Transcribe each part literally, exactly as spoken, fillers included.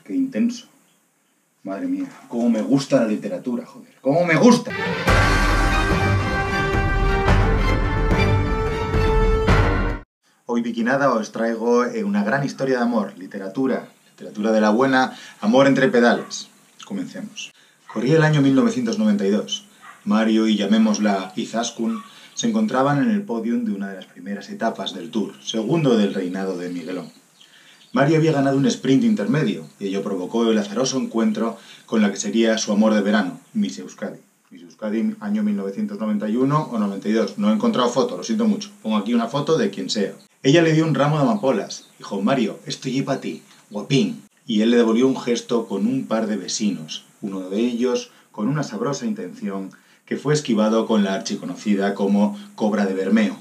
qué intenso. Madre mía, cómo me gusta la literatura, joder. ¡Cómo me gusta! Hoy Vikinada os traigo una gran historia de amor, literatura, literatura de la buena, amor entre pedales. Comencemos. Corría el año mil novecientos noventa y dos. Mario y llamémosla Izaskun se encontraban en el podium de una de las primeras etapas del Tour, segundo del reinado de Miguelón. Mario había ganado un sprint intermedio, y ello provocó el azaroso encuentro con la que sería su amor de verano, Miss Euskadi. Miss Euskadi, año mil novecientos noventa y uno o noventa y dos. No he encontrado foto, lo siento mucho. Pongo aquí una foto de quien sea. Ella le dio un ramo de amapolas. Dijo, Mario, esto lleva para ti, guapín. Y él le devolvió un gesto con un par de besinos, uno de ellos con una sabrosa intención que fue esquivado con la archiconocida como cobra de Bermeo.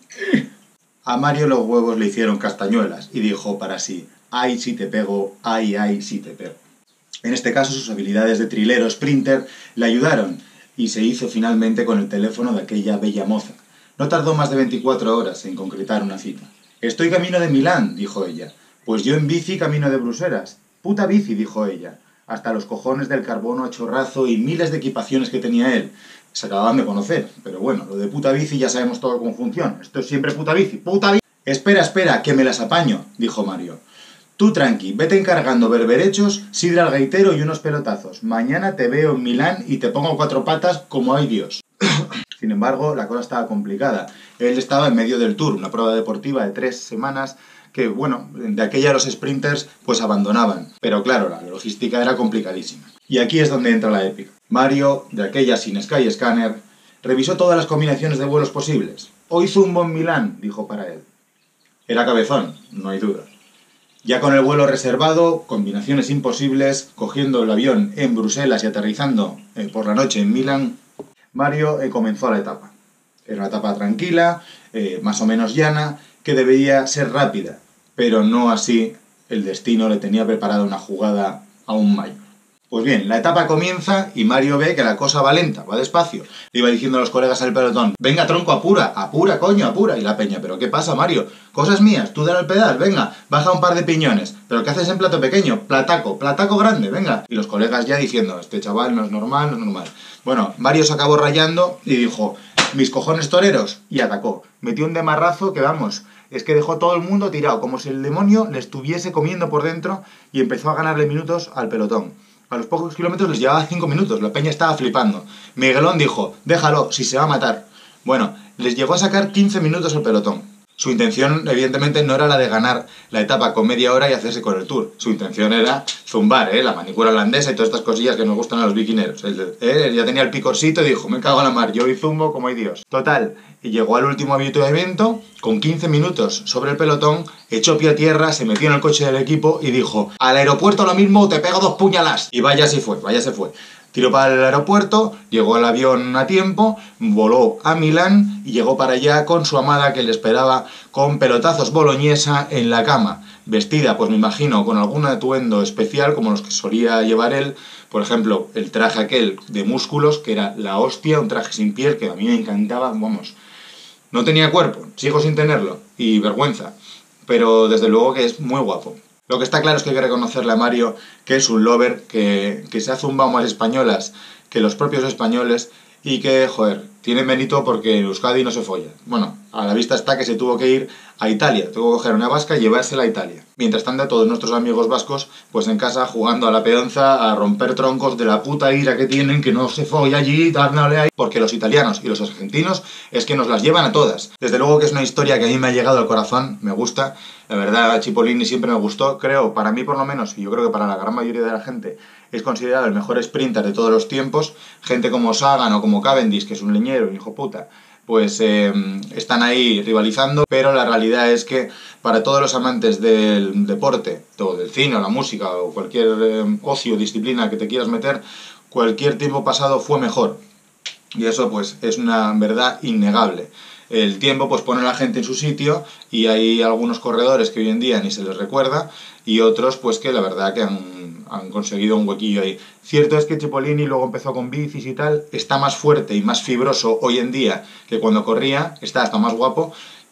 A Mario los huevos le hicieron castañuelas y dijo para sí, ay si te pego, ay ay si te pego. En este caso sus habilidades de trilero sprinter le ayudaron y se hizo finalmente con el teléfono de aquella bella moza. No tardó más de veinticuatro horas en concretar una cita. Estoy camino de Milán, dijo ella. Pues yo en bici camino de Bruselas. Puta bici, dijo ella. Hasta los cojones del carbono a chorrazo y miles de equipaciones que tenía él. Se acababan de conocer, pero bueno, lo de puta bici ya sabemos todo cómo funciona. Esto es siempre puta bici, puta bici. Espera, espera, que me las apaño, dijo Mario. Tú tranqui, vete encargando berberechos, sidra al gaitero y unos pelotazos. Mañana te veo en Milán y te pongo cuatro patas como hay Dios. Sin embargo, la cosa estaba complicada. Él estaba en medio del Tour, una prueba deportiva de tres semanas que, bueno, de aquella los sprinters pues abandonaban. Pero claro, la logística era complicadísima. Y aquí es donde entra la épica. Mario, de aquella sin Sky Scanner, revisó todas las combinaciones de vuelos posibles. Hoy zumbo en Milán, dijo para él. Era cabezón, no hay duda. Ya con el vuelo reservado, combinaciones imposibles, cogiendo el avión en Bruselas y aterrizando eh, por la noche en Milán, Mario eh, comenzó la etapa. Era una etapa tranquila, eh, más o menos llana, que debería ser rápida, pero no así el destino le tenía preparada una jugada aún mayor. Pues bien, la etapa comienza y Mario ve que la cosa va lenta, va despacio. Le iba diciendo a los colegas del pelotón, venga tronco, apura, apura, coño, apura. Y la peña, ¿pero qué pasa, Mario? Cosas mías, tú dale al pedal, venga, baja un par de piñones. ¿Pero qué haces en plato pequeño? Plataco, plataco grande, venga. Y los colegas ya diciendo, este chaval no es normal, no es normal. Bueno, Mario se acabó rayando y dijo, mis cojones toreros, y atacó. Metió un demarrazo que vamos, es que dejó todo el mundo tirado, como si el demonio le estuviese comiendo por dentro y empezó a ganarle minutos al pelotón. A los pocos kilómetros les llevaba cinco minutos, la peña estaba flipando. Miguelón dijo, déjalo, si se va a matar. Bueno, les llegó a sacar quince minutos al pelotón. Su intención, evidentemente, no era la de ganar la etapa con media hora y hacerse con el Tour. Su intención era zumbar, ¿eh? La manicura holandesa y todas estas cosillas que nos gustan a los bikineros. Él, él ya tenía el picorcito y dijo, me cago en la mar, yo hoy zumbo como hay Dios. Total, y llegó al último evento, con quince minutos sobre el pelotón, echó pie a tierra, se metió en el coche del equipo y dijo, al aeropuerto lo mismo, te pego dos puñalas. Y vaya se fue, vaya se fue. Tiró para el aeropuerto, llegó el avión a tiempo, voló a Milán y llegó para allá con su amada que le esperaba con pelotazos boloñesa en la cama. Vestida, pues me imagino, con algún atuendo especial como los que solía llevar él. Por ejemplo, el traje aquel de músculos, que era la hostia, un traje sin piel que a mí me encantaba, vamos. No tenía cuerpo, sigo sin tenerlo, y vergüenza, pero desde luego que es muy guapo. Lo que está claro es que hay que reconocerle a Mario que es un lover, que, que se ha zumbado más españolas que los propios españoles y que, joder, tiene mérito porque en Euskadi no se folla. Bueno, a la vista está que se tuvo que ir a Italia, tuvo que coger una vasca y llevársela a Italia. Mientras tanto, todos nuestros amigos vascos, pues en casa jugando a la peonza, a romper troncos de la puta ira que tienen, que no se folla allí, darle ahí, porque los italianos y los argentinos es que nos las llevan a todas. Desde luego que es una historia que a mí me ha llegado al corazón, me gusta. La verdad, Cipollini siempre me gustó, creo, para mí por lo menos, y yo creo que para la gran mayoría de la gente, es considerado el mejor sprinter de todos los tiempos. Gente como Sagan o como Cavendish, que es un leñero, un hijo puta, pues eh, están ahí rivalizando, pero la realidad es que para todos los amantes del deporte, o del cine, o la música, o cualquier eh, ocio, disciplina que te quieras meter, cualquier tiempo pasado fue mejor. Y eso pues es una verdad innegable. El tiempo pues pone a la gente en su sitio y hay algunos corredores que hoy en día ni se les recuerda y otros pues que la verdad que han, han conseguido un huequillo ahí. Cierto es que Cipollini luego empezó con bicis y tal, está más fuerte y más fibroso hoy en día que cuando corría, está hasta más guapo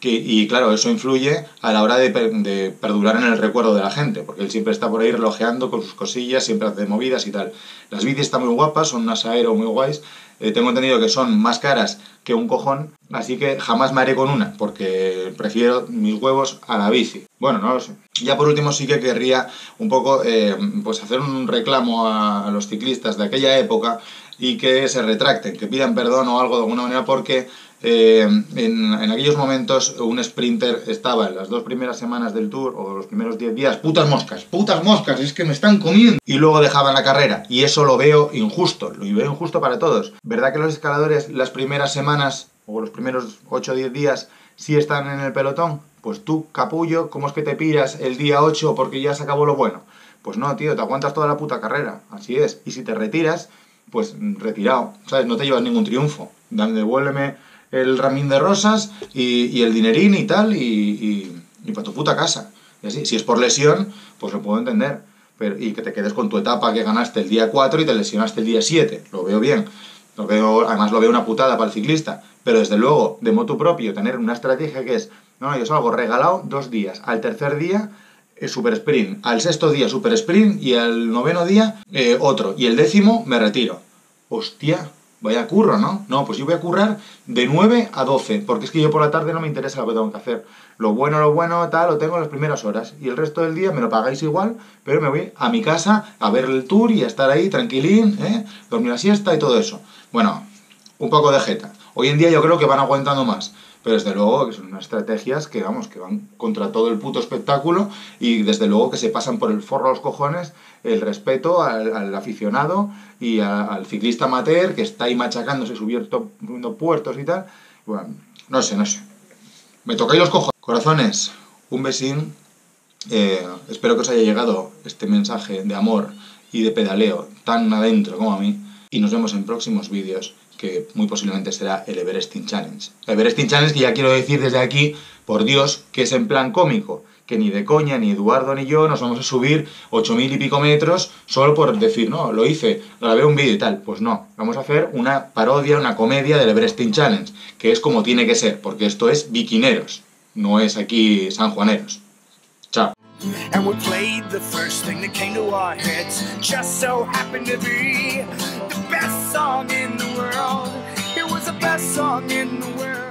Que, y claro, eso influye a la hora de, de perdurar en el recuerdo de la gente, porque él siempre está por ahí relojeando con sus cosillas, siempre hace movidas y tal. Las bicis están muy guapas, son unas aero muy guays, eh, tengo entendido que son más caras que un cojón, así que jamás me haré con una, porque prefiero mis huevos a la bici. Bueno, no lo sé. Ya por último sí que querría un poco eh, pues hacer un reclamo a, a los ciclistas de aquella época y que se retracten, que pidan perdón o algo de alguna manera, porque eh, en, en aquellos momentos un sprinter estaba en las dos primeras semanas del Tour o los primeros diez días, putas moscas, putas moscas, es que me están comiendo, y luego dejaban la carrera, y eso lo veo injusto, lo veo injusto para todos. ¿Verdad que los escaladores las primeras semanas o los primeros ocho o diez días sí están en el pelotón? Pues tú, capullo, ¿cómo es que te pillas el día ocho porque ya se acabó lo bueno? Pues no, tío, te aguantas toda la puta carrera, así es, y si te retiras, pues retirado, ¿sabes? No te llevas ningún triunfo. Devuélveme el ramín de rosas y, y el dinerín y tal, y, y, y para tu puta casa. Y así, si es por lesión, pues lo puedo entender. Pero, y que te quedes con tu etapa que ganaste el día cuatro y te lesionaste el día siete. Lo veo bien. Lo veo, además lo veo una putada para el ciclista. Pero desde luego, de motu propio, tener una estrategia que es, no, no, yo salgo regalado dos días. Al tercer día, eh, super sprint. Al sexto día, super sprint. Y al noveno día, eh, otro. Y el décimo, me retiro. Hostia, vaya curro, ¿no? No, pues yo voy a currar de nueve a doce, porque es que yo por la tarde no me interesa lo que tengo que hacer. Lo bueno, lo bueno, tal, lo tengo en las primeras horas. Y el resto del día me lo pagáis igual, pero me voy a mi casa a ver el tour y a estar ahí tranquilín, ¿eh? Dormir la siesta y todo eso. Bueno, un poco de jeta. Hoy en día yo creo que van aguantando más. Pero desde luego que son unas estrategias que, vamos, que van contra todo el puto espectáculo y desde luego que se pasan por el forro a los cojones el respeto al, al aficionado y a, al ciclista amateur que está ahí machacándose, subiendo, subiendo puertos y tal. Bueno, no sé, no sé. Me tocáis los cojones. Corazones, un besín. Eh, espero que os haya llegado este mensaje de amor y de pedaleo tan adentro como a mí. Y nos vemos en próximos vídeos, que muy posiblemente será el Everesting Challenge. El Everesting Challenge, que ya quiero decir desde aquí, por Dios, que es en plan cómico, que ni de coña, ni Eduardo ni yo nos vamos a subir ocho mil y pico metros solo por decir, no, lo hice, grabé un vídeo y tal. Pues no, vamos a hacer una parodia, una comedia del Everesting Challenge, que es como tiene que ser, porque esto es biquineros, no es aquí sanjuaneros. Chao. And we played the first thing that came to our heads. Just so happened to be the best song in the world. It was the best song in the world.